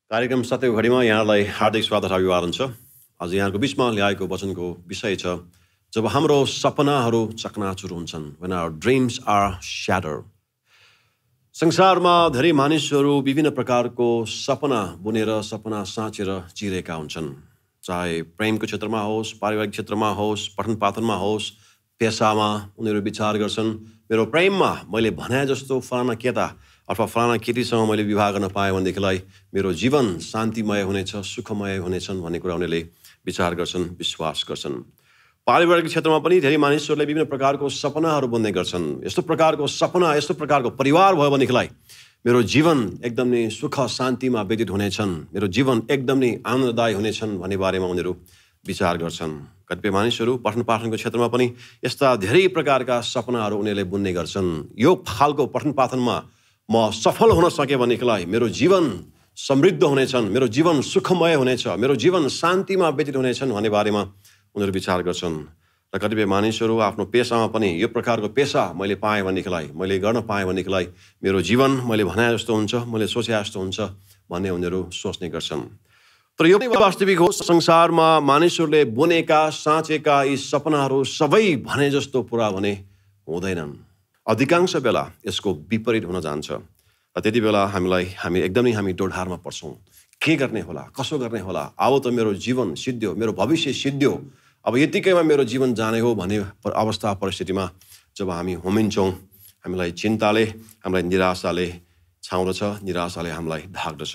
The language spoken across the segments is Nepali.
कार्यक्रम सत्यको घडीमा यहाँलाई हार्दिक स्वागत र अभिवादन छ। आज यहाँको बीचमा ल्याएको वचनको विषय छ जब हाम्रो सपनाहरू चकनाचुर हुन्छन्, when our dreams are shattered। संसारमा धेरै मानिसहरू विभिन्न प्रकारको सपना बुनेर सपना साँचेर जिरेका हुन्छन्, चाहे प्रेमको क्षेत्रमा होस्, पारिवारिक क्षेत्रमा होस्, पठन पाठनमा होस्, पेसामा उनीहरू विचार गर्छन् मेरो प्रेममा मैले भने जस्तो फलाना केटा अथवा फलाना केटीसँग मैले विवाह गर्न पाएँ भनेदेखिलाई मेरो जीवन शान्तिमय हुनेछ, सुखमय हुनेछन् भन्ने कुरा उनीहरूले विचार गर्छन्, विश्वास गर्छन्। पारिवारिक क्षेत्रमा पनि धेरै मानिसहरूले विभिन्न प्रकारको सपनाहरू बुन्ने गर्छन्। यस्तो प्रकारको सपना, यस्तो प्रकारको परिवार भयो भनेदेखिलाई मेरो जीवन एकदम नै सुख शान्तिमा व्यतीत हुनेछन्, मेरो जीवन एकदम नै आनन्ददायी हुनेछन् भन्ने बारेमा उनीहरू विचार गर्छन्। कतिपय मानिसहरू पठन पाठनको क्षेत्रमा पनि यस्ता धेरै प्रकारका सपनाहरू उनीहरूले बुन्ने गर्छन्। यो खालको पठन पाठनमा म सफल हुन सकेँ भनेदेखिलाई मेरो जीवन समृद्ध हुनेछन्, मेरो जीवन सुखमय हुनेछ, मेरो जीवन शान्तिमा व्यतीत हुनेछन् भन्ने बारेमा उनीहरू विचार गर्छन्। र कतिपय मानिसहरू आफ्नो पेसामा पनि यो प्रकारको पेसा मैले पाएँ भनेदेखिलाई, मैले गर्न पाएँ भनेदेखिलाई मेरो जीवन मैले भने जस्तो हुन्छ, मैले सोचे जस्तो हुन्छ भन्ने उनीहरू सोच्ने गर्छन्। तर यो वास्तविक हो, संसारमा मानिसहरूले बुनेका साँचेका यी सपनाहरू सबै भने जस्तो पुरा भने हुँदैनन्। अधिकांश बेला यसको विपरीत हुन जान्छ र त्यति बेला हामी एकदमै डोढारमा पर्छौँ। के गर्ने होला, कसो गर्ने होला, अब त मेरो जीवन सिद्धियो, मेरो भविष्य सिद्धियो, अब यतिकैमा मेरो जीवन जाने हो भन्ने अवस्था परिस्थितिमा जब हामी होमिन्छौँ, हामीलाई चिन्ताले, हामीलाई निराशाले छाउँदछ, निराशाले हामीलाई ढाक्दछ।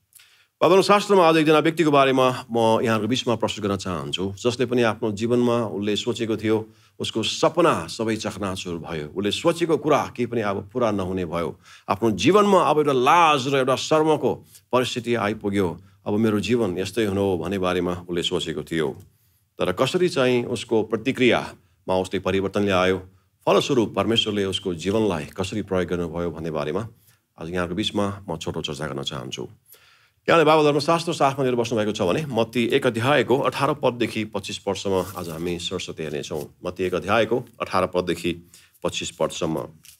बाइबल शास्त्रमा आज एकजना व्यक्तिको बारेमा म यहाँको बिचमा प्रस्तुत गर्न चाहन्छु, जसले पनि आफ्नो जीवनमा उसले सोचेको थियो, उसको सपना सबै चकनाचुर भयो, उसले सोचेको कुरा केही पनि अब पुरा नहुने भयो, आफ्नो जीवनमा अब एउटा लाज र एउटा शर्मको परिस्थिति आइपुग्यो, अब मेरो जीवन यस्तै हुनु हो भन्ने बारेमा उसले सोचेको थियो। तर कसरी चाहिँ उसको प्रतिक्रियामा उसले परिवर्तन ल्यायो, फलस्वरूप परमेश्वरले उसको जीवनलाई कसरी प्रयोग गर्नुभयो भन्ने बारेमा आज यहाँको बिचमा म छोटो चर्चा गर्न चाहन्छु। यहाँले बाइबल धर्मशास्त्र साथमा लिएर बस्नुभएको छ भने मत्ती 1 अध्यायको 18 पददेखि 25 पदसम्म आज हामी सरस्वती हेर्नेछौँ। मत्ती 1 अध्यायको 18 पददेखि 25 पदसम्म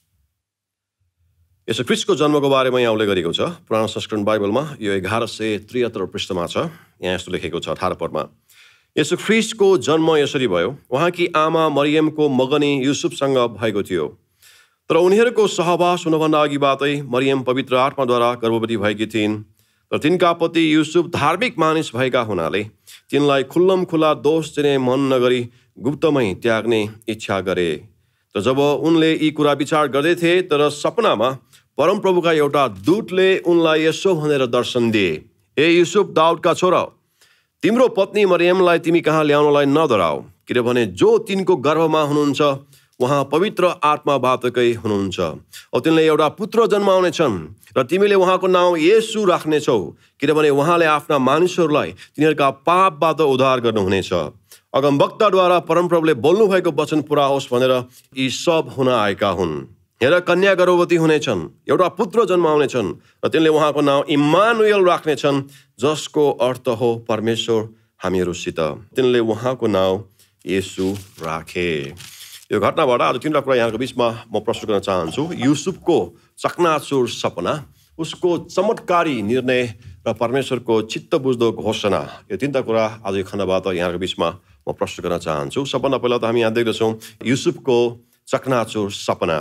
यसो ख्रीष्टको जन्मको बारेमा यहाँ उल्लेख गरेको छ। पुरानो संस्करण बाइबलमा यो 1173 पृष्ठमा छ। यहाँ यस्तो लेखेको छ 18 पदमा, यसो ख्रीष्टको जन्म यसरी भयो, उहाँकी आमा मरियमको मगनी युसुफसँग भएको थियो, तर उनीहरूको सहवास हुनुभन्दा अघिबाटै मरियम पवित्र आत्माद्वारा गर्भवती भएकी थिइन्। र तिनका पति युसुफ धार्मिक मानिस भएका हुनाले तिनलाई खुल्लम खुल्ला दोष दिने मन नगरी गुप्तमै त्याग्ने इच्छा गरे। तर जब उनले यी कुरा विचार गर्दैथे, तर सपनामा परमप्रभुका एउटा दूतले उनलाई यसो भनेर दर्शन दिए, ए युसुफ दाउदका छोरा, तिम्रो पत्नी मरियमलाई तिमी कहाँ ल्याउनलाई नडराऊ, किनभने जो तिनको गर्भमा हुनुहुन्छ उहाँ पवित्र आत्माबाटकै हुनुहुन्छ। औ तिनले एउटा पुत्र जन्माउनेछन् र तिमीले उहाँको नाउँ येशू राख्नेछौ, किनभने उहाँले आफ्ना मानिसहरूलाई तिनीहरूका पापबाट उद्धार गर्नुहुनेछ। अगमवक्ताद्वारा परमप्रभुले बोल्नुभएको वचन पुरा होस् भनेर यी सब हुन आएका हुन्। हेर, कन्या गर्भवती हुनेछन्, एउटा पुत्र जन्माउनेछन् र तिनले उहाँको नाउँ इम्मानुएल राख्नेछन्, जसको अर्थ हो परमेश्वर हामीहरूसित। तिनले उहाँको नाउँ येशू राखे। यो घटनाबाट आज तिनवटा कुरा यहाँको बिचमा म प्रस्तुत गर्न चाहन्छु। युसुफको चकनाचुर सपना, उसको चमत्कारी निर्णय र परमेश्वरको चित्त बुझ्दो घोषणा, यो तिनवटा कुरा आज यो खण्डबाट यहाँको बिचमा म प्रस्तुत गर्न चाहन्छु। सबभन्दा पहिला त हामी यहाँ देख्दछौँ युसुफको चकनाचुर सपना।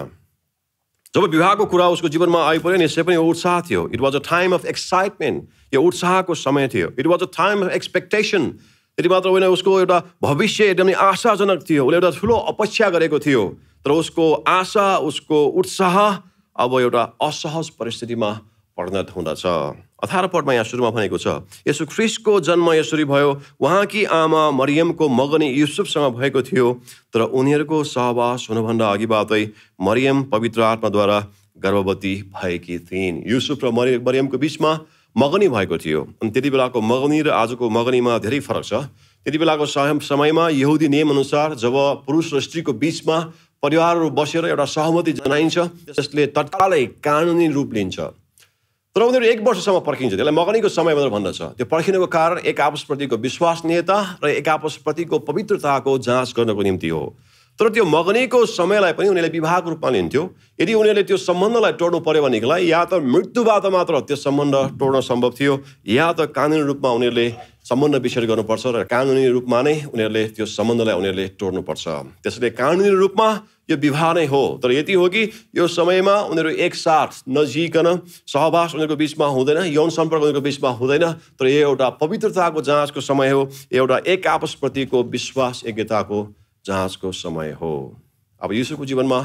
जब विवाहको कुरा उसको जीवनमा आइपऱ्यो नि, यसै पनि उत्साह थियो। It was a time of excitement, यो उत्साहको समय थियो। It was a time of expectation, त्यति मात्र होइन, उसको एउटा भविष्य एकदमै आशाजनक थियो। उसले एउटा ठुलो अपेक्षा गरेको थियो, तर उसको आशा, उसको उत्साह अब एउटा असहज परिस्थितिमा परिणत हुँदछ। 18 पदमा यहाँ सुरुमा भनेको छ, यसो ख्रीष्टको जन्म यसरी भयो, उहाँकी आमा मरियमको मगनी युसुफसँग भएको थियो, तर उनीहरूको सहवास हुनुभन्दा अघिबाटै मरियम पवित्र आत्माद्वारा गर्भवती भएकी थिइन्। युसुफ र मरियमको बिचमा मगनी भएको थियो। अनि त्यति बेलाको मगनी र आजको मगनीमा धेरै फरक छ। त्यति बेलाको समयमा यहुदी नियम अनुसार जब पुरुष र स्त्रीको बिचमा परिवारहरू बसेर एउटा सहमति जनाइन्छ, त्यसले तत्कालै कानुनी रूप लिन्छ। तर उनीहरू 1 वर्षसम्म पर्खिन्छ, त्यसलाई मगनीको समय भनेर भन्दछ। त्यो पर्खिनुको कारण एक आपसप्रतिको विश्वसनीयता र एक आपसप्रतिको पवित्रताको जाँच गर्नको निम्ति हो। तर त्यो मगनीको समयलाई पनि उनीहरूले विवाहको रूपमा लिन्थ्यो। यदि उनीहरूले त्यो सम्बन्धलाई तोड्नु पर्यो भनेदेखिलाई या त मृत्युबाट मात्र त्यो सम्बन्ध तोड्न सम्भव थियो, या त कानुनी रूपमा उनीहरूले सम्बन्ध विच्छेद गर्नुपर्छ र कानुनी रूपमा नै उनीहरूले त्यो सम्बन्धलाई उनीहरूले तोड्नुपर्छ। त्यसैले कानुनी रूपमा यो विवाह नै हो। तर यति हो कि यो समयमा उनीहरू एकसाथ नजिकन सहवास उनीहरूको बिचमा हुँदैन, यौन सम्पर्क उनीहरूको बिचमा हुँदैन। तर यो एउटा पवित्रताको जाँचको समय हो, एउटा एक आपसप्रतिको विश्वास योग्यताको जाँचको समय हो। अब युसुफको जीवनमा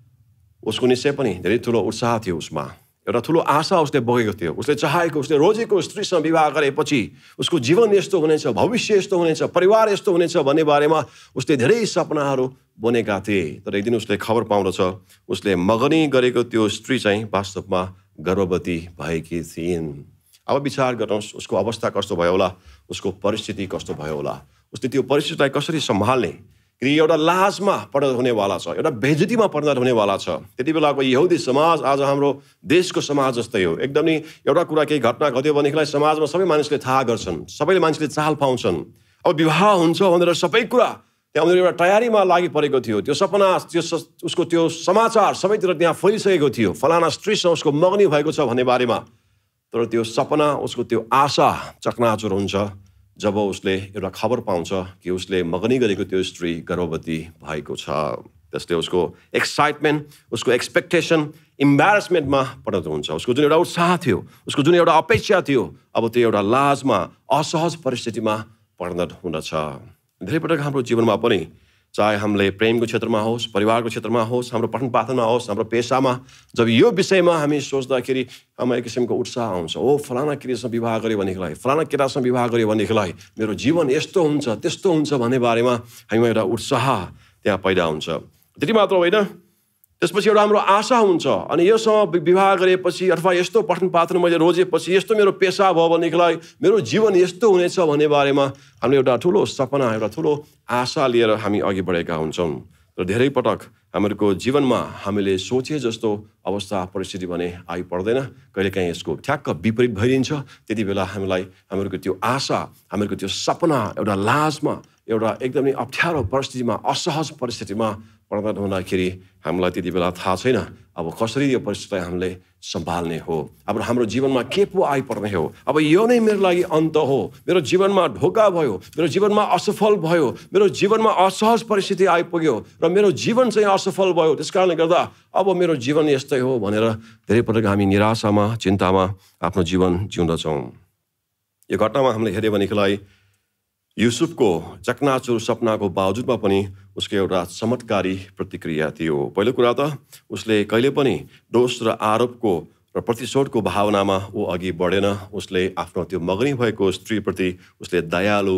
उसको निश्चय पनि धेरै ठुलो उत्साह थियो, उसमा एउटा ठुलो आशा उसले बोकेको थियो। उसले चाहेको, उसले रोजेको स्त्रीसँग विवाह गरेपछि उसको जीवन यस्तो हुनेछ, भविष्य यस्तो हुनेछ, परिवार यस्तो हुनेछ भन्ने बारेमा उसले धेरै सपनाहरू बनेका थिए। तर एक दिन उसले खबर पाउँदछ उसले मगनी गरेको त्यो स्त्री चाहिँ वास्तवमा गर्भवती भएकी थिइन्। अब विचार गर्नुहोस् उसको अवस्था कस्तो भयो होला, उसको परिस्थिति कस्तो भयो होला, उसले त्यो परिस्थितिलाई कसरी सम्हाल्ने। कि एउटा लाजमा परिणत हुनेवाला छ, एउटा बेइज्जतीमा परिणत हुनेवाला छ। त्यति बेलाको यहुदी समाज आज हाम्रो देशको समाज जस्तै हो। एकदम नि एउटा कुरा केही घटना घट्यो भनेदेखिलाई समाजमा सबै मानिसले थाहा गर्छन्, सबैले मानिसले चाल पाउँछन्। अब विवाह हुन्छ भनेर सबै कुरा त्यहाँ उनीहरू एउटा तयारीमा लागि परेको थियो। त्यो सपना, त्यो उसको त्यो समाचार सबैतिर त्यहाँ फैलिसकेको थियो, फलाना स्त्रीसँग उसको मगनी भएको छ भन्ने बारेमा। तर त्यो सपना, उसको त्यो आशा चकनाचुर हुन्छ जब उसले एउटा खबर पाउँछ कि उसले मगनी गरेको त्यो स्त्री गर्भवती भएको छ। त्यसले उसको एक्साइटमेन्ट, उसको एक्सपेक्टेसन इम्बारेसमेन्टमा परिणत हुन्छ। उसको जुन एउटा उत्साह थियो, उसको जुन एउटा अपेक्षा थियो, अब त्यो एउटा लाजमा, असहज परिस्थितिमा परिणत हुँदछ। धेरै पटक हाम्रो जीवनमा पनि, चाहे हामीले प्रेमको क्षेत्रमा होस्, परिवारको क्षेत्रमा होस्, हाम्रो पठन पाठनमा होस्, हाम्रो पेसामा, जब यो विषयमा हामी सोच्दाखेरि हाम्रो एक किसिमको उत्साह आउँछ। ओ फलाना केटीसँग विवाह गऱ्यो भनेदेखिलाई, फलाना केटासँग विवाह गऱ्यो भनेदेखिलाई मेरो जीवन यस्तो हुन्छ, त्यस्तो हुन्छ भन्ने बारेमा हामीमा एउटा उत्साह त्यहाँ पैदा हुन्छ। त्यति मात्र होइन, त्यसपछि एउटा हाम्रो आशा हुन्छ। अनि योसँग विवाह गरेपछि अथवा यस्तो पठन पाठन मैले रोजेपछि, यस्तो मेरो पेसा भयो भनेदेखिलाई मेरो जीवन यस्तो हुनेछ भन्ने बारेमा हामीले एउटा ठुलो सपना, एउटा ठुलो आशा लिएर हामी अघि बढेका हुन्छौँ। र धेरै पटक हामीहरूको जीवनमा हामीले सोचे जस्तो अवस्था परिस्थिति भने आइपर्दैन। कहिलेकाहीँ यसको ठ्याक्क विपरीत भइदिन्छ। त्यति बेला हामीलाई हामीहरूको त्यो आशा, हामीहरूको त्यो सपना एउटा लाजमा, एउटा एकदमै अप्ठ्यारो परिस्थितिमा, असहज परिस्थितिमा परिणत हुँदाखेरि हामीलाई त्यति बेला थाहा छैन अब कसरी यो परिस्थितिलाई हामीले सम्हाल्ने हो। अब हाम्रो जीवनमा के पो आइपर्ने हो, अब यो नै मेरो लागि अन्त हो, मेरो जीवनमा धोका भयो, मेरो जीवनमा असफल भयो, मेरो जीवनमा असहज परिस्थिति आइपुग्यो र मेरो जीवन चाहिँ असफल भयो, त्यस कारणले गर्दा अब मेरो जीवन यस्तै हो भनेर धेरै पटक हामी निराशामा, चिन्तामा आफ्नो जीवन जिउँदछौँ। यो घटनामा हामीले हेऱ्यो भनेदेखिलाई युसुफको चकनाचुर सपनाको बावजुदमा पनि उसको एउटा चमत्कारी प्रतिक्रिया थियो। पहिलो कुरा त उसले कहिले पनि दोष र आरोपको र प्रतिशोधको भावनामा ऊ अघि बढेन। उसले आफ्नो त्यो मगनी भएको स्त्रीप्रति उसले दयालु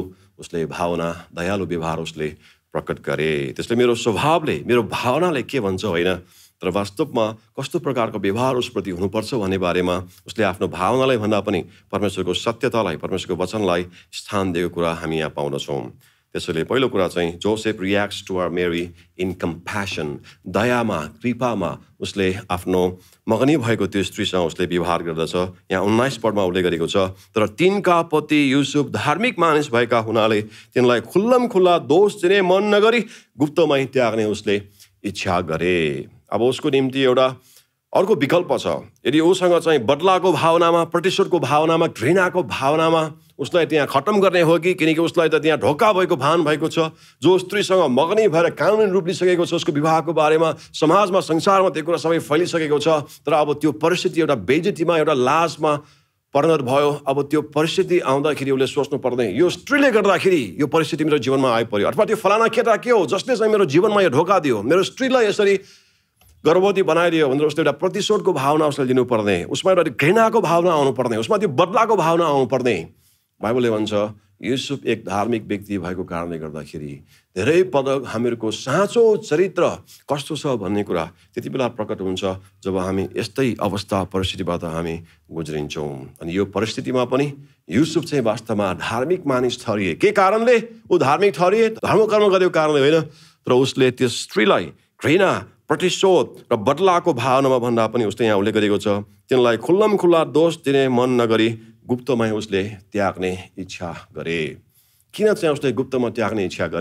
व्यवहार उसले प्रकट गरे। त्यसले मेरो स्वभावले, मेरो भावनाले के भन्छ होइन, तर वास्तवमा कस्तो प्रकारको व्यवहार उसप्रति हुनुपर्छ भन्ने बारेमा उसले आफ्नो भावनालाई भन्दा पनि परमेश्वरको सत्यतालाई, परमेश्वरको वचनलाई स्थान दिएको कुरा हामी यहाँ पाउँदछौँ। त्यसैले पहिलो कुरा चाहिँ Joseph reacts toward Mary in compassion, दयामा, कृपामा उसले आफ्नो मगनी भएको त्यो स्त्रीसँग उसले व्यवहार गर्दछ। यहाँ 19 पदमा उल्लेख गरेको छ, तर तिनका पति युसुफ धार्मिक मानिस भएका हुनाले तिनलाई खुल्लम खुल्ला दोष दिने मन नगरी गुप्तमै त्याग्ने उसले इच्छा गरे। अब उसको निम्ति एउटा अर्को विकल्प छ। यदि उसँग चाहिँ बदलाको भावनामा, प्रतिशोधको भावनामा, घृणाको भावनामा उसलाई त्यहाँ खत्म गर्ने हो कि, किनकि उसलाई त त्यहाँ ढोका भएको भान भएको छ, जो स्त्रीसँग मगनी भएर कानुनी रूप लिइसकेको छ, उसको विवाहको बारेमा समाजमा, संसारमा त्यो कुरा सबै फैलिसकेको छ। तर अब त्यो परिस्थिति एउटा बेइज्जतीमा, एउटा लाजमा परिणत भयो। अब त्यो परिस्थिति आउँदाखेरि उसले सोच्नु पर्ने, यो स्त्रीले गर्दाखेरि यो परिस्थिति मेरो जीवनमा आइपर्यो, अथवा त्यो फलाना केटा के हो जसले चाहिँ मेरो जीवनमा यो ढोका दियो, मेरो स्त्रीलाई यसरी गर्भवती बनाइदियो भनेर उसले एउटा प्रतिशोधको भावना उसले लिनुपर्ने, उसमा एउटा घृणाको भावना आउनुपर्ने, उसमा त्यो बदलाको भावना आउनुपर्ने। बाइबलले भन्छ युसुफ एक धार्मिक व्यक्ति भएको कारणले गर्दाखेरि धेरै पटक हामीहरूको साँचो चरित्र कस्तो छ भन्ने कुरा त्यति बेला प्रकट हुन्छ जब हामी यस्तै अवस्था परिस्थितिबाट हामी गुज्रिन्छौँ। अनि यो परिस्थितिमा पनि युसुफ चाहिँ वास्तवमा धार्मिक मानिस ठहरिए। के कारणले ऊ धार्मिक ठहरिए? धर्मकर्म गरेको कारणले होइन, तर उसले त्यस स्त्रीलाई घृणा, प्रतिशोध र बदलाको भावनामा भन्दा पनि उसले यहाँ उल्लेख गरेको छ, तिनलाई खुल्लम खुल्ला दोष दिने मन नगरी गुप्तमै उसले त्याग्ने इच्छा गरे। किन चाहिँ उसले गुप्तमा त्याग्ने इच्छा गरे?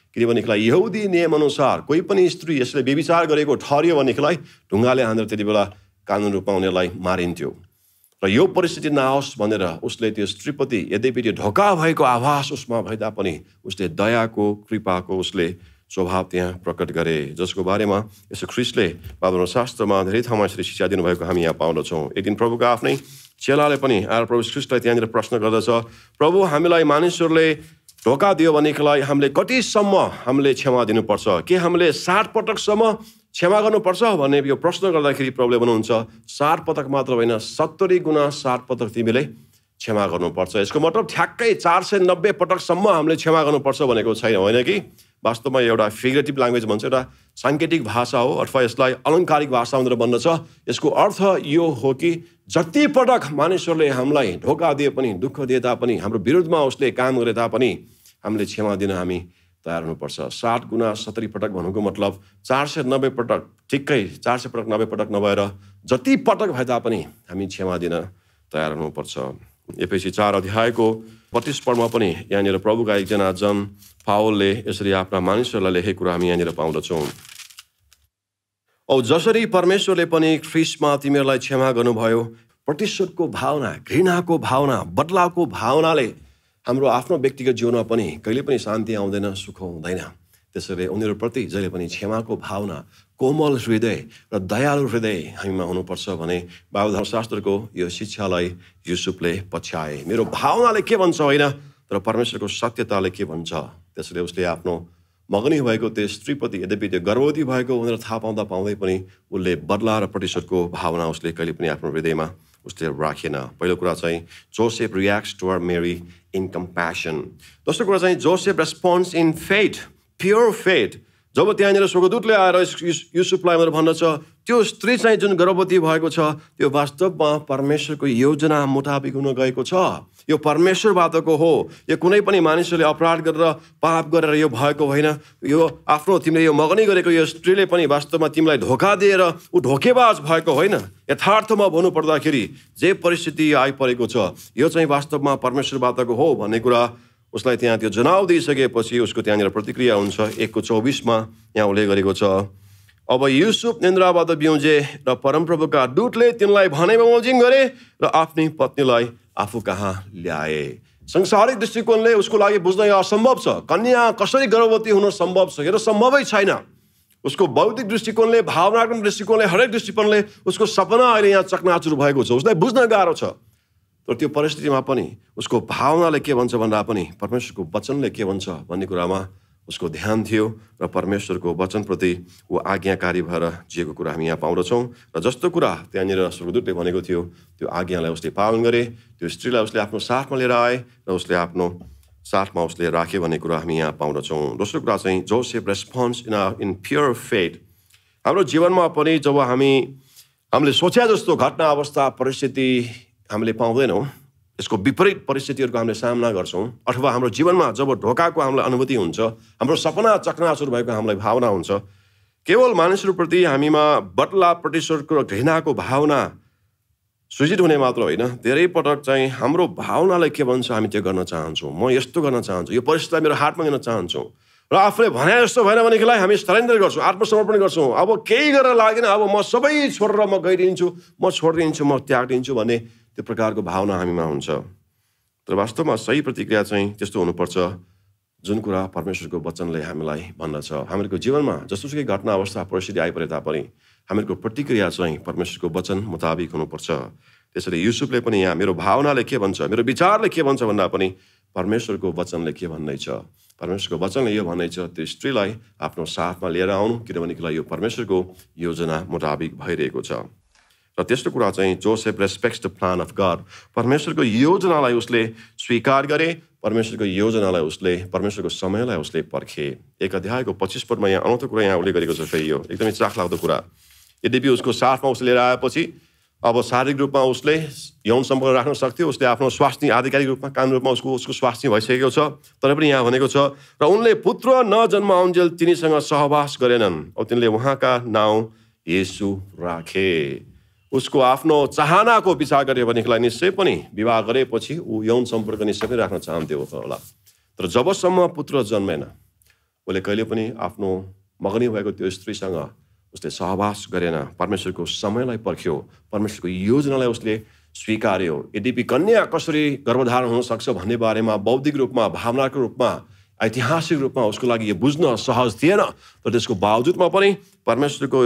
किनभनेदेखिलाई यहुदी नियमअनुसार कोही पनि स्त्री यसले व्यभिचार गरेको ठहरियो भनेदेखिलाई ढुङ्गाले हानेर त्यति बेला कानुन रूपमा उनीहरूलाई मारिन्थ्यो। र यो परिस्थिति नआओस् भनेर उसले त्यो स्त्रीप्रति यद्यपि त्यो धोका भएको आभास उसमा भए तापनि उसले दयाको कृपाको उसले स्वभाव त्यहाँ प्रकट गरे, जसको बारेमा यसो ख्रिस्टले बाइबल शास्त्रमा धेरै ठाउँमा यसरी शिक्षा दिनुभएको हामी यहाँ पाउँदछौँ। एक दिन प्रभुको आफ्नै चेलाले पनि आएर प्रभु ख्रिस्टलाई त्यहाँनिर प्रश्न गर्दछ, प्रभु हामीलाई मानिसहरूले धोका दियो भनेदेखिलाई हामीले कतिसम्म हामीले क्षमा दिनुपर्छ? के हामीले 60 पटकसम्म क्षमा गर्नुपर्छ भन्ने यो प्रश्न गर्दाखेरि प्रभुले भन्नुहुन्छ 60 पटक मात्र होइन 70 गुणा 60 पटक तिमीले क्षमा गर्नुपर्छ। यसको मतलब ठ्याक्कै 490 पटकसम्म हामीले क्षमा गर्नुपर्छ भनेको छैन, होइन कि? वास्तवमा एउटा फिगरेटिभ ल्याङ्ग्वेज भन्छ, एउटा साङ्केतिक भाषा हो अथवा यसलाई अलङ्कारिक भाषा भनेर भन्दछ। यसको अर्थ यो हो कि जति पटक मानिसहरूले हामीलाई धोका दिए पनि, दुःख दिए तापनि, हाम्रो विरुद्धमा उसले काम गरे तापनि हामीले क्षमा दिन हामी तयार हुनुपर्छ। 60 गुणा 70 पटक भन्नुको मतलब 490 पटक, ठिक्कै 400 पटक 90 पटक नभएर जति पटक भए तापनि हामी क्षमा दिन तयार हुनुपर्छ। एफएसी 4 अध्यायको 32 पदमा पनि यहाँनिर प्रभुका एकजना जन पावलले यसरी आफ्ना मानिसहरूलाई लेखेको कुरा हामी यहाँनिर पाउँदछौँ। औ जसरी परमेश्वरले पनि ख्रिस्टमा तिमीहरूलाई क्षमा गर्नुभयो, प्रतिशोधको भावना, घृणाको भावना, बदलावको भावनाले हाम्रो आफ्नो व्यक्तिगत जीवनमा पनि कहिले पनि शान्ति आउँदैन, सुख हुँदैन। त्यसैले उनीहरूप्रति जहिले पनि क्षमाको भावना, कोमल हृदय र दयालु हृदय हामीमा हुनुपर्छ भने बाइबल धर्मशास्त्रको यो शिक्षालाई युसुफले पछ्याए। मेरो भावनाले के भन्छ होइन, तर परमेश्वरको सत्यताले के भन्छ। त्यसैले उसले आफ्नो मगनी भएको त्यो स्त्रीप्रति यद्यपि त्यो गर्भवती भएको उनीहरू थाहा पाउँदा पाउँदै पनि उसले बदला र प्रतिशोधको भावना उसले कहिले पनि आफ्नो हृदयमा उसले राखेन। पहिलो कुरा चाहिँ Joseph reacts toward Mary in compassion. दोस्रो कुरा चाहिँ Joseph response in faith, pure faith. जब त्यहाँनिर स्वर्गदूतले आएर युसुफलाई भनेर भन्दछ त्यो स्त्री चाहिँ जुन गर्भवती भएको छ त्यो वास्तवमा परमेश्वरको योजना मुताबिक हुन गएको छ, यो परमेश्वरबाटको हो, यो कुनै पनि मानिसहरूले अपराध गरेर पाप गरेर यो भएको होइन। यो आफ्नो तिमीले यो मगनी गरेको यो स्त्रीले पनि वास्तवमा तिमीलाई धोका दिएर ऊ धोकेबाज भएको होइन। यथार्थमा भन्नुपर्दाखेरि जे परिस्थिति आइपरेको छ यो चाहिँ वास्तवमा परमेश्वरबाटको हो भन्ने कुरा उसलाई त्यहाँ त्यो जनाव दिइसकेपछि उसको त्यहाँनिर प्रतिक्रिया हुन्छ। 1:24 यहाँ उल्लेख गरेको छ, अब युसुफ निन्द्राबाट बिउजे र परमप्रभुका दूतले तिनलाई भने बमोजिम गरे र आफ्नै पत्नीलाई आफू कहाँ ल्याए। संसारिक दृष्टिकोणले उसको लागि बुझ्न यो असम्भव छ, कन्या कसरी गर्भवती हुन सम्भव छ, यो सम्भवै छैन। उसको बौद्धिक दृष्टिकोणले, भावनात्मक दृष्टिकोणले, हरेक दृष्टिकोणले उसको सपना अहिले यहाँ चकनाचुर भएको छ, उसलाई बुझ्न गाह्रो छ। तर त्यो परिस्थितिमा पनि उसको भावनाले के भन्छ भन्दा पनि परमेश्वरको वचनले के भन्छ भन्ने कुरामा उसको ध्यान थियो र परमेश्वरको वचनप्रति ऊ आज्ञाकारी भएर जिएको कुरा हामी यहाँ पाउँदछौँ। र जस्तो कुरा त्यहाँनिर स्वर्गदूतले भनेको थियो त्यो आज्ञालाई उसले पालन गरे, त्यो स्त्रीलाई उसले आफ्नो साथमा लिएर आए र उसले आफ्नो साथमा उसले राखे भन्ने कुरा हामी यहाँ पाउँदछौँ। दोस्रो कुरा चाहिँ Joseph response in pure faith. हाम्रो जीवनमा पनि जब हामीले सोचे जस्तो घटना अवस्था परिस्थिति हामीले पाउँदैनौँ, यसको विपरीत परिस्थितिहरूको हामीले सामना गर्छौँ, अथवा हाम्रो जीवनमा जब धोकाको हामीलाई अनुभूति हुन्छ, हाम्रो सपना चकनाचुर भएको हामीलाई भावना हुन्छ, केवल मानिसहरूप्रति हामीमा बदला प्रतिशोधको र घृणाको भावना सृजित हुने मात्र होइन, धेरै पटक चाहिँ हाम्रो भावनाले के भन्छ हामी त्यो गर्न चाहन्छौँ। म यस्तो गर्न चाहन्छु, यो परिस्थितिलाई मेरो हातमा लिन चाहन्छौँ र आफूले भने जस्तो भएन भनेदेखिलाई हामी स्थलान्तरण गर्छौँ, आत्मसमर्पण गर्छौँ। अब केही गरेर लागेन, अब म सबै छोडेर म गइदिन्छु, म छोडिदिन्छु, म त्याग दिन्छु भन्ने त्यो प्रकारको भावना हामीमा हुन्छ। तर वास्तवमा सही प्रतिक्रिया चाहिँ त्यस्तो हुनुपर्छ जुन कुरा परमेश्वरको वचनले हामीलाई भन्दछ। हामीहरूको जीवनमा जस्तोसुकै घटना अवस्था परिस्थिति आइपरे तापनि हामीहरूको प्रतिक्रिया चाहिँ परमेश्वरको वचन मुताबिक हुनुपर्छ। त्यसैले युसुफले पनि यहाँ मेरो भावनाले के भन्छ, मेरो विचारले के भन्छ भन्दा पनि परमेश्वरको वचनले के भन्दैछ, परमेश्वरको वचनले यो भन्दैछ त्यो स्त्रीलाई आफ्नो साथमा लिएर आउनु, किनभनेदेखिलाई यो परमेश्वरको योजना मुताबिक भइरहेको छ। र त्यस्तो कुरा चाहिँ Joseph respects the plan of God. परमेश्वरको योजनालाई उसले स्वीकार गरे, परमेश्वरको योजनालाई उसले, परमेश्वरको समयलाई उसले पर्खे। 1 अध्यायको 25 पदमा यहाँ अनौठो कुरा यहाँ उल्लेख गरेको छ। फेरि यो एकदमै चाखलाग्दो कुरा। यद्यपि उसको साथमा उसले लिएर आएपछि अब शारीरिक रूपमा उसले यौन सम्पर्क राख्न सक्थ्यो, उसले आफ्नो स्वास्नी आधिकारिक रूपमा कानुनी रूपमा उसको स्वास्नी भइसकेको छ, तर पनि यहाँ भनेको छ र उनले पुत्र नजन्माउन्जेल तिनीसँग सहवास गरेनन्, औ तिनले उहाँका नाउँ येशू राखे। उसको आफ्नो चाहनाको विचार गरे भनेदेखिलाई निश्चय पनि विवाह गरेपछि ऊ यौन सम्पर्क निश्चय पनि राख्न चाहन्थ्यो होला। तर जबसम्म पुत्र जन्मेन उसले कहिले पनि आफ्नो मगनी भएको त्यो स्त्रीसँग उसले सहवास गरेन, परमेश्वरको समयलाई पर्ख्यो, परमेश्वरको योजनालाई उसले स्वीकार्यो। यद्यपि कन्या कसरी गर्भधारण हुन सक्छ भन्ने बारेमा बौद्धिक रूपमा, भावनाको रूपमा, ऐतिहासिक रूपमा उसको लागि यो बुझ्न सहज थिएन, तर त्यसको बावजुदमा पनि परमेश्वरको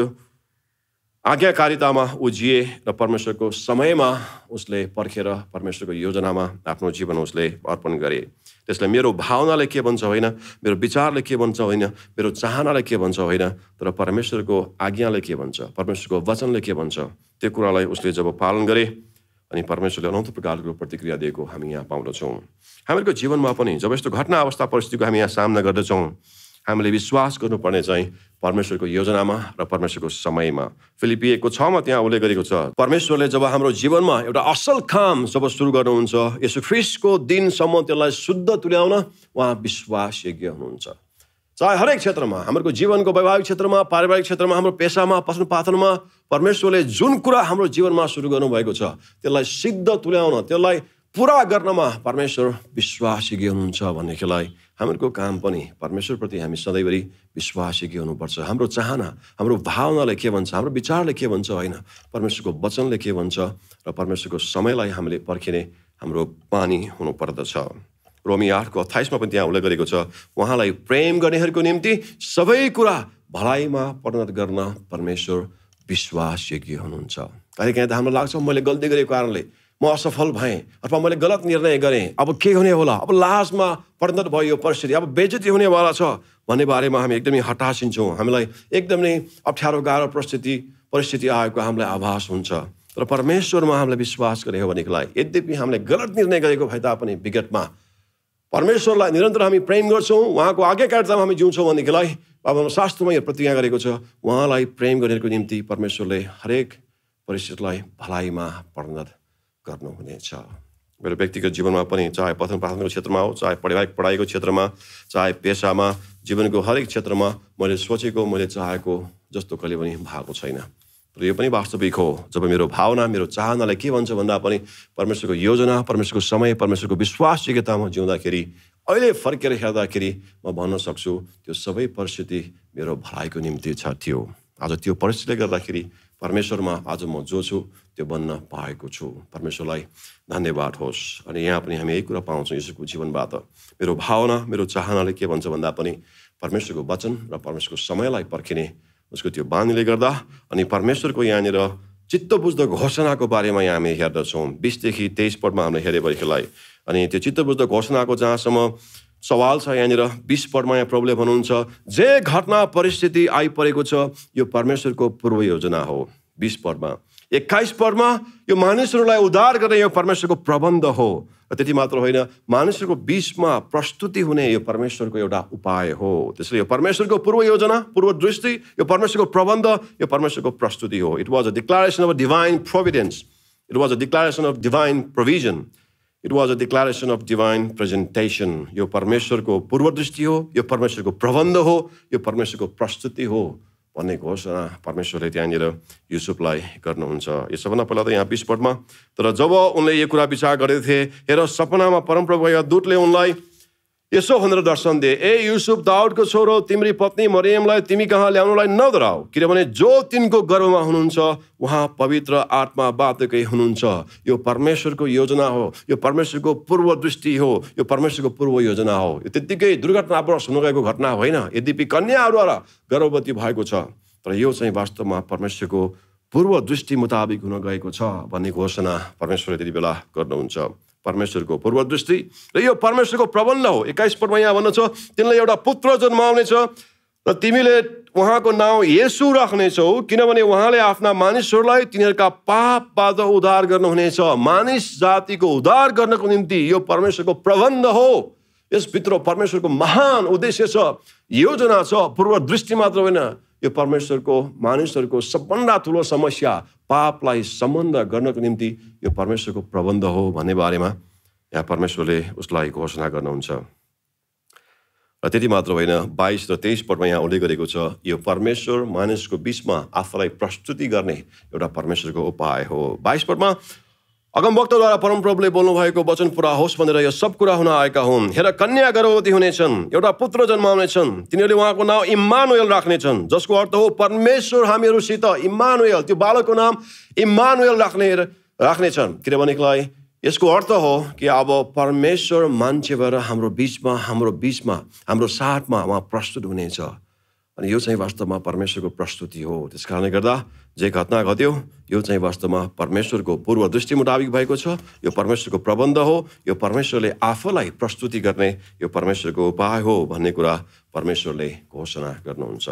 आज्ञाकारितामा ऊ जिए र परमेश्वरको समयमा उसले पर्खेर परमेश्वरको योजनामा आफ्नो जीवन उसले अर्पण गरे। त्यसले मेरो भावनाले के भन्छ होइन, मेरो विचारले के भन्छ होइन, मेरो चाहनाले के भन्छ होइन, तर परमेश्वरको आज्ञाले के भन्छ, परमेश्वरको वचनले के भन्छ, त्यो कुरालाई उसले जब पालन गरे अनि परमेश्वरले अनौठो प्रकारको प्रतिक्रिया दिएको हामी यहाँ पाउँदछौँ। हामीहरूको जीवनमा पनि जब यस्तो घटना अवस्था परिस्थितिको हामी यहाँ सामना गर्दछौँ, हामीले विश्वास गर्नुपर्ने चाहिँ परमेश्वरको योजनामा र परमेश्वरको समयमा। फिलिपी 1:6 त्यहाँ उल्लेख गरेको छ, परमेश्वरले जब हाम्रो जीवनमा एउटा असल काम जब सुरु गर्नुहुन्छ, यसु ख्रीष्टको दिनसम्म त्यसलाई शुद्ध तुल्याउन उहाँ विश्वासयोग्य हुनुहुन्छ। चाहे हरेक क्षेत्रमा, हाम्रो जीवनको वैवाहिक क्षेत्रमा, पारिवारिक क्षेत्रमा, हाम्रो पेसामा, पठन पाठनमा परमेश्वरले जुन कुरा हाम्रो जीवनमा सुरु गर्नुभएको छ त्यसलाई सिद्ध तुल्याउन, त्यसलाई पुरा गर्नमा परमेश्वर विश्वासयोग्य हुनुहुन्छ भन्नेलाई हाम्रो काम पनि परमेश्वरप्रति हामी सधैँभरि विश्वासयोग्य हुनुपर्छ। हाम्रो चाहना, हाम्रो भावनाले के भन्छ, हाम्रो विचारले के भन्छ होइन, परमेश्वरको वचनले के भन्छ र परमेश्वरको समयलाई हामीले पर्खिने हाम्रो बानी हुनुपर्दछ। रोमी 8:28 पनि त्यहाँ उल्लेख गरेको छ, उहाँलाई प्रेम गर्नेहरूको निम्ति सबै कुरा भलाइमा परिणत गर्न परमेश्वर विश्वासयोग्य हुनुहुन्छ। कहिलेकाहीँ त हामीलाई लाग्छ मैले गल्ती गरेको कारणले म असफल भएँ अथवा मैले गलत निर्णय गरेँ, अब के हुने होला, अब लाजमा परिणत भयो यो परिस्थिति, अब बेइज्जती हुनेवाला छ भन्ने बारेमा हामी एकदमै हताशिन्छौँ। हामीलाई एकदमै अप्ठ्यारो गाह्रो परिस्थिति आएको हामीलाई आभास हुन्छ। तर परमेश्वरमा हामीले विश्वास गरे हो भनेदेखिलाई यद्यपि हामीले गलत निर्णय गरेको भए तापनि विगतमा परमेश्वरलाई निरन्तर हामी प्रेम गर्छौँ, उहाँको आज्ञाकारितामा हामी जिउँछौँ भनेदेखिलाई अब शास्त्रमा यो प्रतिज्ञा गरेको छ, उहाँलाई प्रेम गर्नेको निम्ति परमेश्वरले हरेक परिस्थितिलाई भलाइमा परिणत गर्नुहुनेछ। मेरो व्यक्तिगत जीवनमा पनि, चाहे पठन पाठनको क्षेत्रमा हो, चाहे पारिवारिक पढाइको क्षेत्रमा, चाहे पेसामा, जीवनको हरेक क्षेत्रमा मैले सोचेको, मैले चाहेको जस्तो कहिले पनि भएको छैन। तर यो पनि वास्तविक हो, जब मेरो भावना, मेरो चाहनालाई के भन्छ भन्दा पनि परमेश्वरको योजना, परमेश्वरको समय, परमेश्वरको विश्वासयोग्यतामा जिउँदाखेरि अहिले फर्केर हेर्दाखेरि म भन्न सक्छु त्यो सबै परिस्थिति मेरो भलाइको निम्ति थियो। आज त्यो परिस्थितिले गर्दाखेरि परमेश्वरमा आज म जो छु त्यो बन्न पाएको छु। परमेश्वरलाई धन्यवाद होस्। अनि यहाँ पनि हामी यही कुरा पाउँछौँ यसुको जीवनबाट, मेरो भावना, मेरो चाहनाले के भन्छ भन्दा पनि परमेश्वरको वचन र परमेश्वरको समयलाई पर्खिने उसको त्यो बानीले गर्दा अनि परमेश्वरको यहाँनिर चित्त बुझ्दो घोषणाको बारेमा यहाँ हामी हेर्दछौँ। 20देखि 23 पदमा हामीले हेरे भएकोलाई अनि त्यो चित्त बुझ्दो घोषणाको जहाँसम्म सवाल छ यहाँनिर 20 पदमा यहाँ प्रभुले भन्नुहुन्छ, जे घटना परिस्थिति आइपरेको छ यो परमेश्वरको पूर्व योजना हो। 20 पदमा 21 पदमा यो मानिसहरूलाई उद्धार गर्ने यो परमेश्वरको प्रबन्ध हो। र त्यति मात्र होइन, मानिसहरूको बिचमा प्रस्तुति हुने यो परमेश्वरको एउटा उपाय हो। त्यसले यो परमेश्वरको पूर्व योजना, पूर्व दृष्टि, यो परमेश्वरको प्रबन्ध, यो परमेश्वरको प्रस्तुति हो। It was a declaration of divine providence, it was a declaration of divine provision, it was a declaration of divine presentation. यो परमेश्वरको पूर्व दृष्टि हो, यो परमेश्वरको प्रबन्ध हो, यो परमेश्वरको प्रस्तुति हो भन्ने घोषणा परमेश्वरले त्यहाँनिर युसुफलाई गर्नुहुन्छ। यो सबभन्दा पहिला त यहाँ 20 पदमा, तर जब उनले यो कुरा विचार गर्दैथे, हेर सपनामा परमप्रभुका दूतले उनलाई यसो भनेर दर्शन दिए, ए युसुफ दाउदको छोरो, तिम्री पत्नी मरियमलाई तिमी कहाँ ल्याउनलाई नडराऊ, किनभने जो तिनको गर्भमा हुनुहुन्छ उहाँ पवित्र आत्माबाटकै हुनुहुन्छ। यो परमेश्वरको योजना हो, यो परमेश्वरको पूर्व दृष्टि हो, यो परमेश्वरको पूर्व योजना हो। यो त्यत्तिकै दुर्घटनावश हुन गएको घटना होइन, यद्यपि कन्याद्वारा गर्भवती भएको छ, तर यो चाहिँ वास्तवमा परमेश्वरको पूर्व दृष्टि मुताबिक हुन गएको छ भन्ने घोषणा परमेश्वरले त्यति बेला गर्नुहुन्छ। परमेश्वरको पूर्व दृष्टि र यो परमेश्वरको प्रबन्ध हो। 21 पदमा यहाँ भन्नु छ, तिनलाई एउटा पुत्र जन्माउनेछ र तिमीले उहाँको नाउँ येशू राख्नेछौ, किनभने उहाँले आफ्ना मानिसहरूलाई तिनीहरूका पापबाट उद्धार गर्नुहुनेछ। मानिस जातिको उद्धार गर्नको निम्ति यो परमेश्वरको प्रबन्ध हो। यसभित्र परमेश्वरको महान उद्देश्य छ, योजना छ, पूर्व दृष्टि मात्र होइन, यो परमेश्वरको मानिसहरूको सबभन्दा ठुलो समस्या पापलाई सम्बन्ध गर्नको निम्ति यो परमेश्वरको प्रबन्ध हो भन्ने बारेमा यहाँ परमेश्वरले उसलाई घोषणा गर्नुहुन्छ। र त्यति मात्र होइन, 22 र 23 पदमा यहाँ उल्लेख गरेको छ, यो परमेश्वर मानिसको बिचमा आफूलाई प्रस्तुति गर्ने एउटा परमेश्वरको उपाय हो। 22 पदमा अगमवक्ताद्वारा परमप्रभुले बोल्नुभएको वचन पुरा होस् भनेर यो सब कुरा हुन आएका हुन्। हेर, कन्या गर्भवती हुनेछन्, एउटा पुत्र जन्माउनेछन्, तिनीहरूले उहाँको नाम इम्मानुएल राख्नेछन्, जसको अर्थ हो परमेश्वर हामीहरूसित। इम्मानुएल, त्यो बालकको नाम इम्मानुएल राख्नेछन्, किनभनेलाई यसको अर्थ हो कि अब परमेश्वर मान्छे भएर हाम्रो बिचमा हाम्रो साथमा उहाँ प्रस्तुत हुनेछ। अनि यो चाहिँ वास्तवमा परमेश्वरको प्रस्तुति हो। त्यस कारणले गर्दा जे घटना घट्यो यो चाहिँ वास्तवमा परमेश्वरको पूर्व दृष्टि मुताबिक भएको छ। यो परमेश्वरको प्रबन्ध हो। यो परमेश्वरले आफूलाई प्रस्तुति गर्ने यो परमेश्वरको उपाय हो भन्ने कुरा परमेश्वरले घोषणा गर्नुहुन्छ।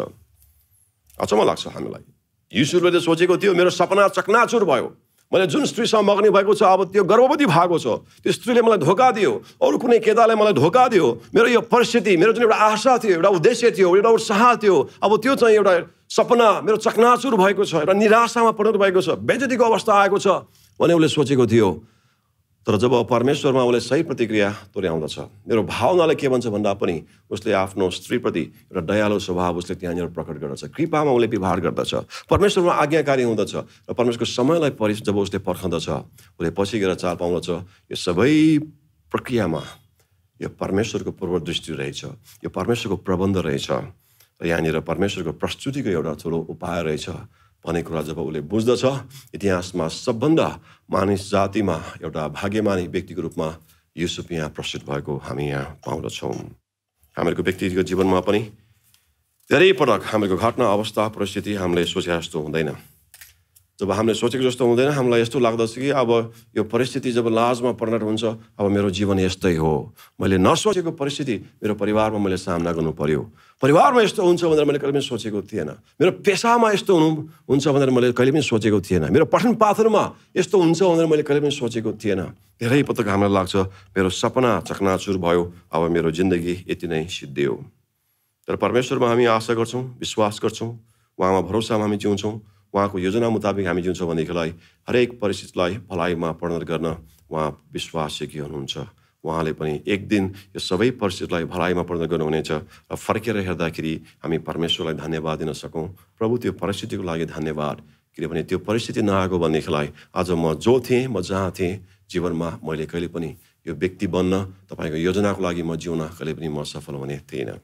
अचम्म लाग्छ हामीलाई। यीशुले त सोचेको थियो मेरो सपना चकनाचुर भयो, मैले जुन स्त्रीसँग मग्नी भएको छ अब त्यो गर्भवती भएको छ, त्यो स्त्रीले मलाई धोका दियो, अरू कुनै केटाले मलाई धोका दियो, मेरो यो परिस्थिति, मेरो जुन एउटा आशा थियो, एउटा उद्देश्य थियो, एउटा उत्साह थियो, अब त्यो चाहिँ एउटा सपना मेरो चकनाचुर भएको छ, एउटा निराशामा परिणत भएको छ, बेइज्जतीको अवस्था आएको छ भने उसले सोचेको थियो। तर जब परमेश्वरमा उसले सही प्रतिक्रिया तुल्याउँदछ, मेरो भावनाले के भन्छ भन्दा पनि उसले आफ्नो स्त्रीप्रति एउटा दयालु स्वभाव उसले त्यहाँनिर प्रकट गर्दछ। कृपामा उसले व्यवहार गर्दछ, परमेश्वरमा आज्ञाकारी हुँदछ र परमेश्वरको समयलाई जब उसले पर्खँदछ उसले पछि गएर चाल पाउँदछ यो सबै प्रक्रियामा यो परमेश्वरको पूर्वदृष्टि रहेछ, यो परमेश्वरको प्रबन्ध रहेछ र यहाँनिर परमेश्वरको प्रस्तुतिको एउटा ठुलो उपाय रहेछ भन्ने कुरा जब उसले बुझ्दछ। इतिहासमा सबभन्दा मानिस जातिमा एउटा भाग्यमानी व्यक्तिको रूपमा युसुफ यहाँ प्रस्तुत भएको हामी यहाँ पाउँदछौँ। हामीहरूको व्यक्तिगत जीवनमा पनि धेरै पटक हामीहरूको घटना अवस्था परिस्थिति हामीले सोचे जस्तो हुँदैन। जब हामीले सोचेको जस्तो हुँदैन हामीलाई यस्तो लाग्दछ कि अब यो परिस्थिति जब लाजमा परिणत हुन्छ अब मेरो जीवन यस्तै हो, मैले नसोचेको परिस्थिति मेरो परिवारमा मैले सामना गर्नु पर्यो, परिवारमा यस्तो हुन्छ भनेर मैले कहिले पनि सोचेको थिएन, मेरो पेसामा यस्तो हुन्छ भनेर मैले कहिले पनि सोचेको थिएन, मेरो पठन पाठनमा यस्तो हुन्छ भनेर मैले कहिले पनि सोचेको थिएन। धेरै पटक हामीलाई लाग्छ मेरो सपना चकनाचुर भयो, अब मेरो जिन्दगी यति नै सिद्धियो। तर परमेश्वरमा हामी आशा गर्छौँ, विश्वास गर्छौँ, उहाँमा भरोसामा हामी जिउँछौँ, उहाँको योजना मुताबिक हामी जिउँछौँ भनेदेखिलाई हरेक परिस्थितिलाई भलाइमा परिणत गर्न उहाँ विश्वासयोग्य हुनुहुन्छ। उहाँले पनि एक दिन यो सबै परिस्थितिलाई भलाइमा परिणत गर्नुहुनेछ र फर्केर हेर्दाखेरि हामी परमेश्वरलाई धन्यवाद दिन सकौँ। प्रभु त्यो परिस्थितिको लागि धन्यवाद, किनभने त्यो परिस्थिति नआएको भनेदेखिलाई आज म जो थिएँ, म जहाँ थिएँ जीवनमा मैले कहिले पनि यो व्यक्ति बन्न तपाईँको योजनाको लागि म जिउन कहिले पनि म सफल हुने थिइनँ।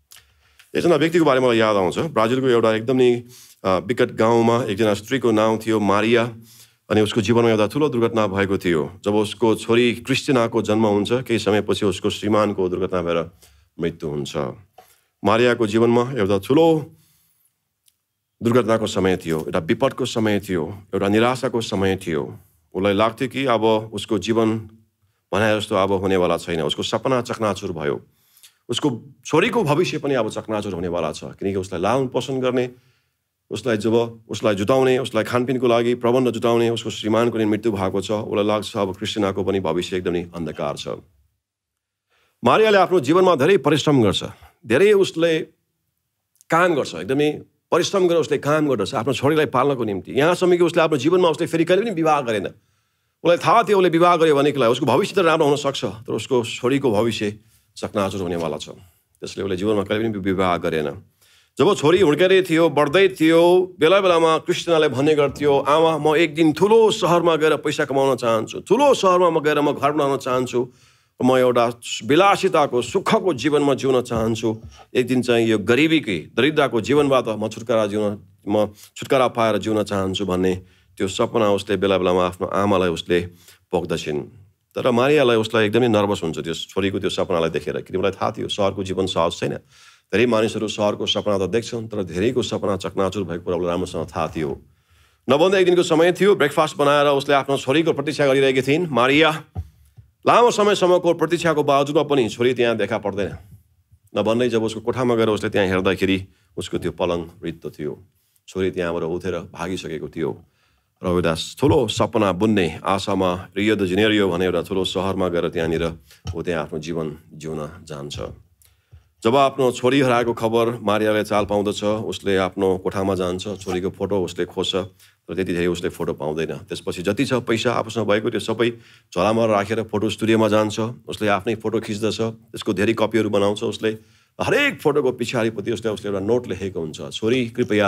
एकजना व्यक्तिको बारेमा मलाई याद आउँछ। ब्राजिलको एउटा एकदम नै विकट गाउँमा एकजना स्त्रीको नाम थियो मारिया अनि उसको जीवनमा एउटा ठुलो दुर्घटना भएको थियो। जब उसको छोरी क्रिस्टिनाको जन्म हुन्छ केही समयपछि उसको श्रीमानको दुर्घटना भएर मृत्यु हुन्छ। मारियाको जीवनमा एउटा ठुलो दुर्घटनाको समय थियो, एउटा विपदको समय थियो, एउटा निराशाको समय थियो। उसलाई लाग्थ्यो कि अब उसको जीवन भने जस्तो अब हुनेवाला छैन, उसको सपना चकनाचुर भयो, उसको छोरीको भविष्य पनि अब चकनाचुर हुनेवाला छ, किनकि उसलाई लालन पोषण गर्ने, उसलाई जुटाउने, उसलाई खानपिनको लागि प्रबन्ध जुटाउने उसको श्रीमानको नि मृत्यु भएको छ। उसलाई लाग्छ अब क्रिस्टिनाको पनि भविष्य एकदमै अन्धकार छ। मारियाले आफ्नो जीवनमा धेरै परिश्रम गर्छ, धेरै उसले काम गर्छ, एकदमै परिश्रम गरेर उसले काम गर्दछ आफ्नो छोरीलाई पाल्नको निम्ति। यहाँसम्म कि उसले आफ्नो जीवनमा उसले फेरि कहिले पनि विवाह गरेन। उसलाई थाहा थियो उसले विवाह गर्यो भनेदेखिलाई उसको भविष्य त राम्रो हुनसक्छ, तर उसको छोरीको भविष्य चकनाचुर हुनेवाला छ। त्यसले उसले जीवनमा कहिले पनि विवाह गरेन। जब छोरी हुर्केरै थियो, बढ्दै थियो, बेला बेलामा क्रिस्टिनाले भन्ने गर्थ्यो, आमा म एक दिन ठुलो सहरमा गएर पैसा कमाउन चाहन्छु, ठुलो सहरमा गएर म घर बनाउन चाहन्छु, म एउटा विलासिताको सुखको जीवनमा जिउन चाहन्छु, एक दिन चाहिँ यो गरिबीकै दरिद्रको जीवनबाट म छुटकारा पाएर जिउन चाहन्छु भन्ने त्यो सपना उसले बेला बेलामा आफ्नो आमालाई उसले पोख्दछिन्। तर मारियालाई उसलाई एकदमै नर्भस हुन्छ त्यो छोरीको त्यो सपनालाई देखेर, किनकि उसलाई थाहा थियो सहरको जीवन सहज छैन। धेरै मानिसहरू सहरको सपना त देख्छन् तर धेरैको सपना चकनाचुर भएको कुरा उसलाई राम्रोसँग थाहा थियो। नभन्दा एक दिनको समय थियो, ब्रेकफास्ट बनाएर उसले आफ्नो छोरीको प्रतीक्षा गरिरहेकी थिइन्। मारिया लामो समयसम्मको प्रतीक्षाको बावजुदमा पनि छोरी त्यहाँ देखा पर्दैन। नभन्दै जब उसको कोठामा गएर उसले त्यहाँ हेर्दाखेरि उसको त्यो पलङ रित्तो थियो, छोरी त्यहाँबाट उठेर भागिसकेको थियो र एउटा ठुलो सपना बुन्ने आशामा रियो द जेनेरियो भन्ने एउटा ठुलो सहरमा गएर त्यहाँनिर ऊ त्यहाँ आफ्नो जीवन जिउन जान्छ। जब आफ्नो छोरी हराएको खबर मारियाले चाल पाउँदछ, उसले आफ्नो कोठामा जान्छ, छोरीको फोटो उसले खोज्छ तर त्यति धेरै उसले फोटो पाउँदैन। त्यसपछि जति छ पैसा आफूसँग भएको त्यो सबै झोलामा राखेर फोटो स्टुडियोमा जान्छ, उसले आफ्नै फोटो खिच्दछ, त्यसको धेरै कपीहरू बनाउँछ। उसले हरेक फोटोको पछाडिपट्टि उसले एउटा नोट लेखेको हुन्छ, छोरी कृपया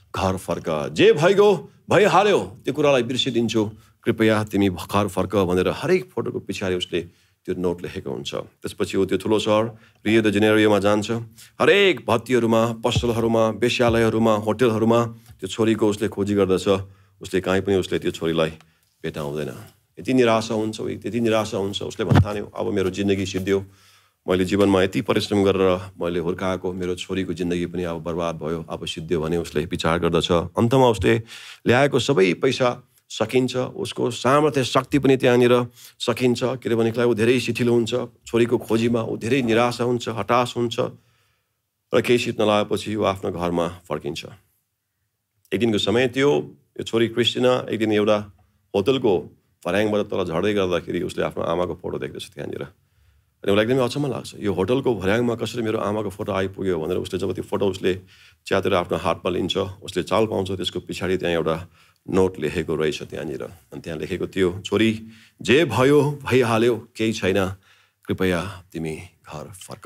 घर फर्क। जे भइगयो भइहाल्यो त्यो कुरालाई बिर्सिदिन्छु, कृपया तिमी घर फर्क भनेर हरेक फोटोको पछाडि उसले त्यो नोट लेखेको हुन्छ। त्यसपछि ऊ त्यो ठुलो सहर रियो द जेनेरियोमा जान्छ। हरेक भत्तीहरूमा, पसलहरूमा, वेश्यालयहरूमा, होटलहरूमा त्यो छोरीको उसले खोजी गर्दछ। उसले कहीँ पनि उसले त्यो छोरीलाई भेटाउँदैन। यति निराशा हुन्छ, त्यति निराशा हुन्छ, उसले भन्थान्यो अब मेरो जिन्दगी सिद्धियो, मैले जीवनमा यति परिश्रम गरेर मैले हुर्काएको मेरो छोरीको जिन्दगी पनि अब बर्बाद भयो, अब सिद्धियो भने उसले विचार गर्दछ। अन्तमा उसले ल्याएको सबै पैसा सकिन्छ, उसको सामर्थ्य शक्ति पनि त्यहाँनिर सकिन्छ, किनभनेलाई ऊ धेरै शिथिलो हुन्छ, छोरीको खोजीमा ऊ धेरै निराशा हुन्छ, हताश हुन्छ र केही सिट नलागेपछि ऊ आफ्नो घरमा फर्किन्छ। एक दिनको समय थियो, यो छोरी क्रिस्टिना एक दिन एउटा होटलको फर्याङबाट तल झर्दै गर्दाखेरि उसले आफ्नो आमाको फोटो देख्दछ त्यहाँनिर। अनि उसलाई एकदमै अचम्म लाग्छ, यो होटलको भर्याङमा कसरी मेरो आमाको फोटो आइपुग्यो भनेर उसले जब त्यो फोटो उसले च्यातेर आफ्नो हातमा लिन्छ, उसले चाल पाउँछ त्यसको पछाडि त्यहाँ एउटा नोट लेखेको रहेछ त्यहाँनिर। अनि त्यहाँ लेखेको थियो, छोरी जे भयो भइहाल्यो, केही छैन, कृपया तिमी घर फर्क।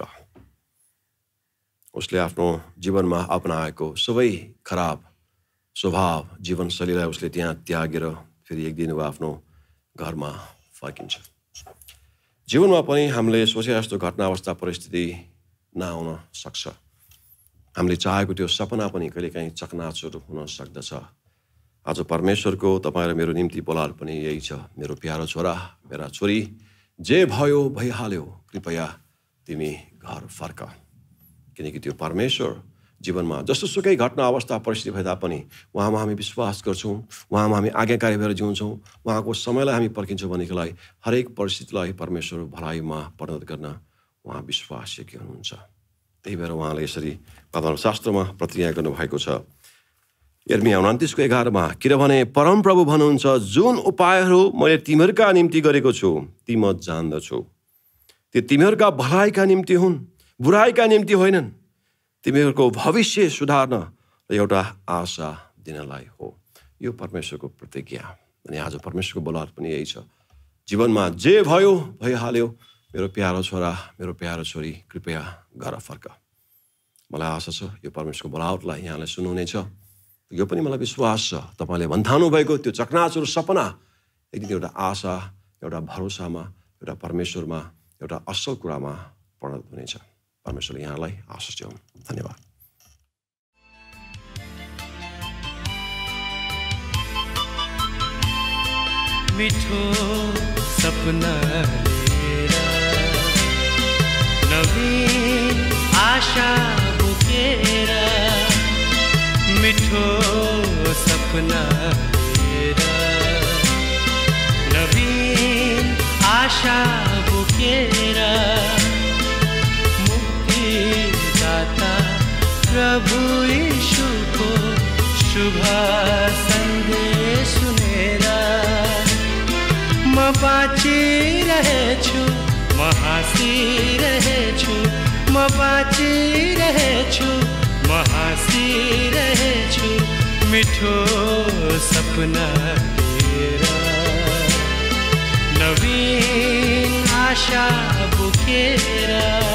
उसले आफ्नो जीवनमा अपनाएको सबै खराब स्वभाव जीवनशैलीलाई उसले त्यहाँ त्यागेर फेरि एक दिन ऊ आफ्नो घरमा फर्किन्छ। जीवनमा पनि हामीले सोचे जस्तो घटना अवस्था परिस्थिति नआउन सक्छ। हामीले चाहेको त्यो सपना पनि कहिलेकाहीँ चकनाचुर हुन सक्दछ। आज परमेश्वरको तपाईँ र मेरो निम्ति बोलाहट पनि यही छ, मेरो प्यारो छोरा मेरा छोरी जे भयो भइहाल्यो, कृपया तिमी घर फर्क। किनकि त्यो परमेश्वर जीवनमा जस्तोसुकै घटना अवस्था परिस्थिति भए तापनि उहाँमा हामी विश्वास गर्छौँ, उहाँमा हामी आज्ञाकारी भएर जिउँछौँ, उहाँको समयलाई हामी पर्खिन्छौँ भनेकोलाई हरेक परिस्थितिलाई परमेश्वर भलाइमा परिणत गर्न उहाँ विश्वासयोग्य हुनुहुन्छ। त्यही भएर उहाँले यसरी शास्त्रमा प्रतिज्ञा गर्नुभएको छ, यिर्मया 29:11 किनभने परमप्रभु भन्नुहुन्छ, जुन उपायहरू मैले तिमीहरूका निम्ति गरेको छु ती म जान्दछु, त्यो तिमीहरूका भलाइका निम्ति हुन्, बुराइका निम्ति होइनन्, तिमीहरूको भविष्य सुधार्न र एउटा आशा दिनलाई हो। यो परमेश्वरको प्रतिज्ञा। अनि आज परमेश्वरको बोलाहट पनि यही छ, जीवनमा जे भयो भइहाल्यो, मेरो प्यारो छोरा मेरो प्यारो छोरी कृपया घर फर्क। मलाई आशा छ यो परमेश्वरको बोलाहटलाई यहाँले सुन्नुहुनेछ। यो पनि मलाई विश्वास छ तपाईँले भन्थानु भएको त्यो चकनाचुर सपना एक दिन एउटा आशा, एउटा भरोसामा, एउटा परमेश्वरमा, एउटा असल कुरामा परिणत हुनेछ। परमेश्वरले यहाँलाई आशिष दिउन्। धन्यवाद। मिठो सपना लिएर नवीन आशा बोकेर, मिठो सपना लिएर नवीन आशा बोकेर, मुक्तिदाता प्रभु यीशुको शुभ सन्देश सुनेर म बाँचिरहेछु, म हाँसिरहेछु, म बाँचिरहेछु, म हाँसिरहेछु, मिठो सपना लिएर नवीन आशा बोकेर।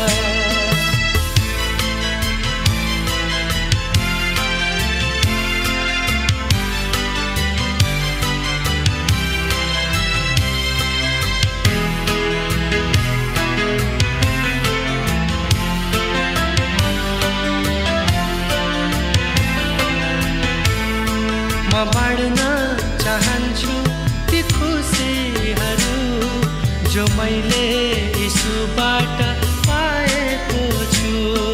म बाँड्न चाहन्छु ती खुसीहरू जो मैले यीशुबाट पाएको छु।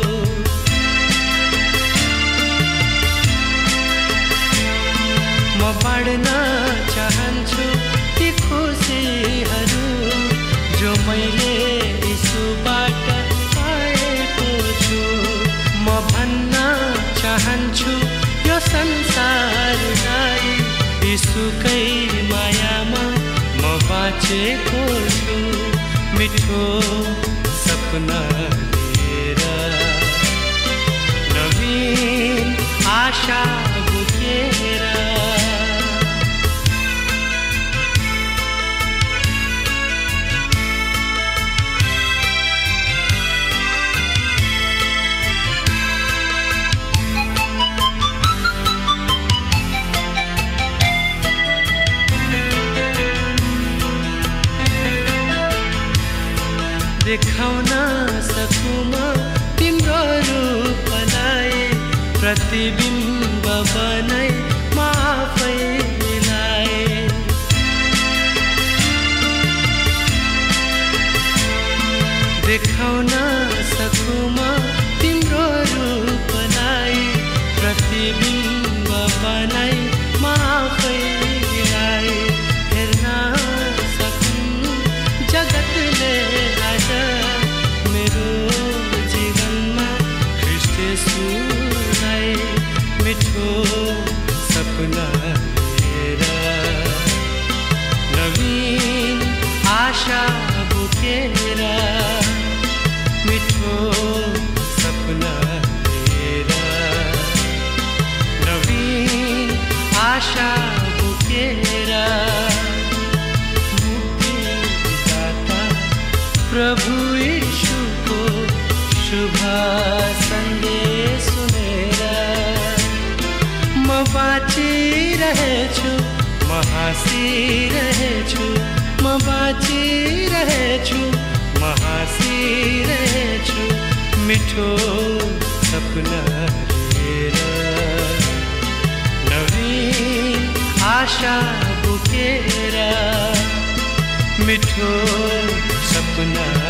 म बाँड्न चाहन्छु ती खुसीहरू जो मैले यीशुबाट पाएको छु। म भन्न चाहन्छु यो संसारलाई यीशुकै मायामा म बाँचेको छु, मिठो सपना लिएर नवीन आशा बोकेर। देखाउन सकुम तिम्रो रूपलाई प्रतिबिम्ब बनाई म आफैलाई देखाउन सकुम तिम्रो रूपलाई प्रतिबिम्ब बनाई म आफैलाई हेर्न सकुँ जगतले आज मेरो जीवनमा ख्रीष्ट येशूलाई मिठो सपना लिएर नवीन आशा बोकेर मिठो सपना लिएर नवीन आशा बोकेर मुक्तिदाता प्रभु यीशुको शुभ सन्देश सुनेर म बाँचिरहेछु म हाँसिरहेछु म बाँचिरहेछु म हाँसिरहेछु मिठो सपना लिएर नवीन आशा बोकेर मिठो सपना